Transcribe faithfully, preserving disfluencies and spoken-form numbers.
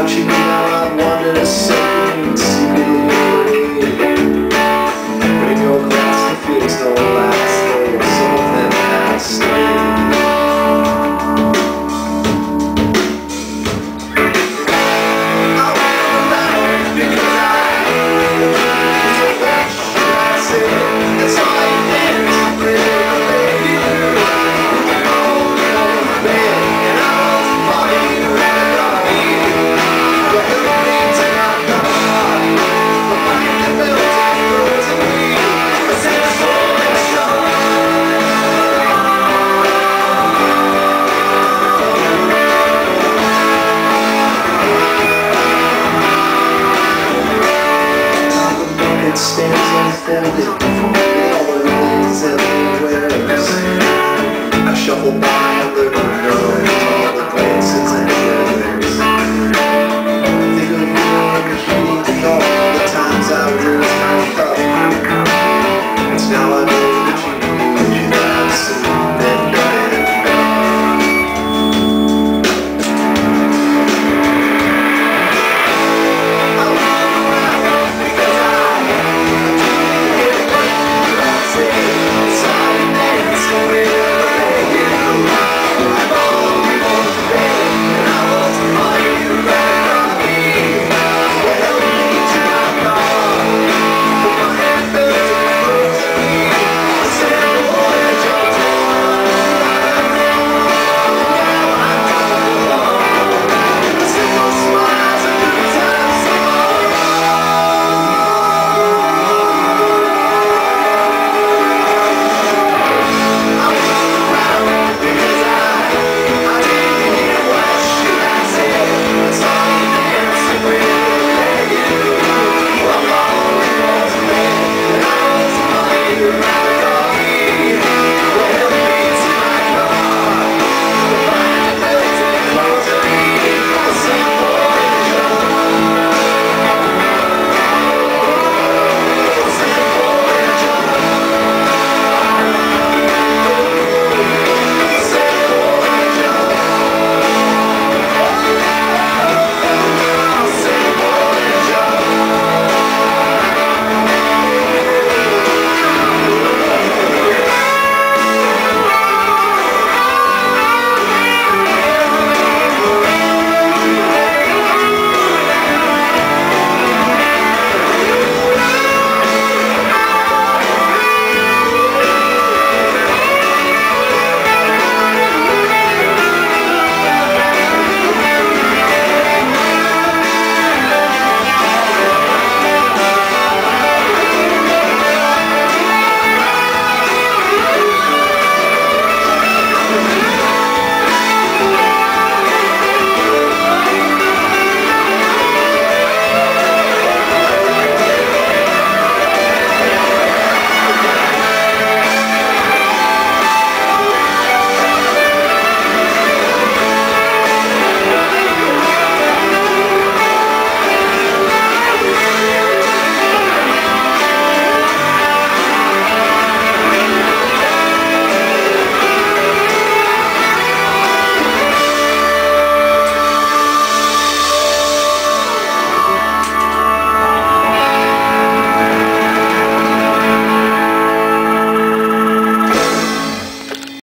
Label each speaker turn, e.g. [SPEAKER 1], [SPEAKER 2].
[SPEAKER 1] you now, I wanted a second secretly. But in your glass the feelings don't last, though some of them have stayed. I feel alone because I so what should I say? That's all I did to play away you. Oh, man, and I was falling right on me. But the things that I got, the mind that built and grows in me. I said so much it stands unfolded before me, all the rings everywhere. I shuffle by and look